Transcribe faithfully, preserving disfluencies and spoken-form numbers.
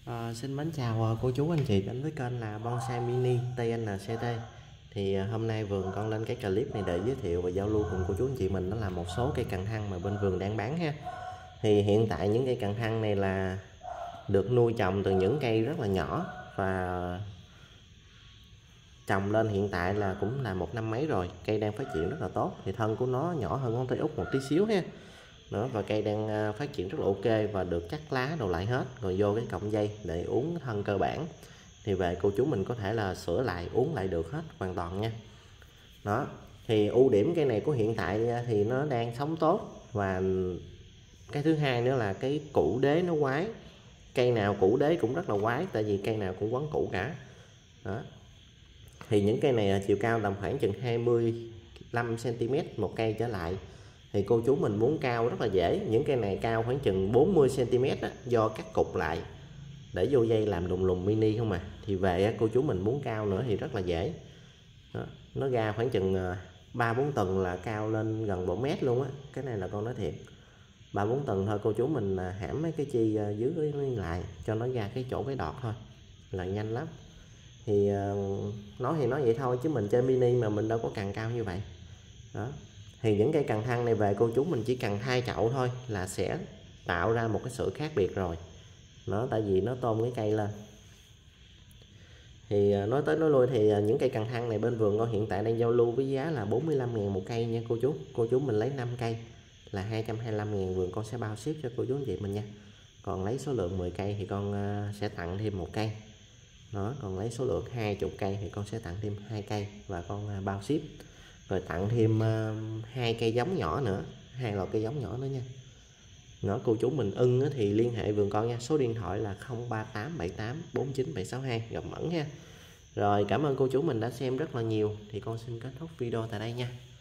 À, xin mến chào cô chú anh chị đến với kênh là Bonsai Mini tê en xê tê. Thì hôm nay vườn con lên cái clip này để giới thiệu và giao lưu cùng cô chú anh chị mình, đó là một số cây cần thăng mà bên vườn đang bán ha. Thì hiện tại những cây cần thăng này là được nuôi trồng từ những cây rất là nhỏ, và trồng lên hiện tại là cũng là một năm mấy rồi, cây đang phát triển rất là tốt. Thì thân của nó nhỏ hơn ngón tay út một tí xíu ha. Đó, và cây đang phát triển rất là ok và được cắt lá đồ lại hết, rồi vô cái cọng dây để uống thân cơ bản. Thì về cô chú mình có thể là sửa lại, uống lại được hết hoàn toàn nha. Đó, thì ưu điểm cây này của hiện tại thì nó đang sống tốt, và cái thứ hai nữa là cái củ đế nó quái. Cây nào củ đế cũng rất là quái, tại vì cây nào cũng quấn củ cả. Đó, thì những cây này chiều cao tầm khoảng chừng hai mươi lăm xăng ti mét một cây trở lại. Thì cô chú mình muốn cao rất là dễ, những cây này cao khoảng chừng bốn mươi xăng ti mét á, do cắt cục lại để vô dây làm đùng lùng mini không à. Thì về cô chú mình muốn cao nữa thì rất là dễ. Đó, nó ra khoảng chừng ba bốn tầng là cao lên gần một mét luôn á. Cái này là con nói thiệt, ba bốn tầng thôi, cô chú mình hãm mấy cái chi dưới lại cho nó ra cái chỗ cái đọt thôi là nhanh lắm. Thì nói thì nói vậy thôi, chứ mình chơi mini mà mình đâu có cần cao như vậy. Đó, thì những cây cần thăng này về cô chú mình chỉ cần hai chậu thôi là sẽ tạo ra một cái sự khác biệt rồi. Nó tại vì nó tôn cái cây lên. Thì nói tới nói lui thì những cây cần thăng này bên vườn con hiện tại đang giao lưu với giá là bốn mươi lăm ngàn một cây nha cô chú. Cô chú mình lấy năm cây là hai trăm hai mươi lăm ngàn, vườn con sẽ bao ship cho cô chú anh chị mình nha. Còn lấy số lượng mười cây thì con sẽ tặng thêm một cây. Đó, còn lấy số lượng hai mươi cây thì con sẽ tặng thêm hai cây và con bao ship. Rồi tặng thêm hai cây giống nhỏ nữa, hai loại cây giống nhỏ nữa nha. Nó cô chú mình ưng thì liên hệ vườn con nha, số điện thoại là không ba tám bảy tám bốn chín bảy sáu hai, gặp Mẫn nha. Rồi cảm ơn cô chú mình đã xem rất là nhiều, thì con xin kết thúc video tại đây nha.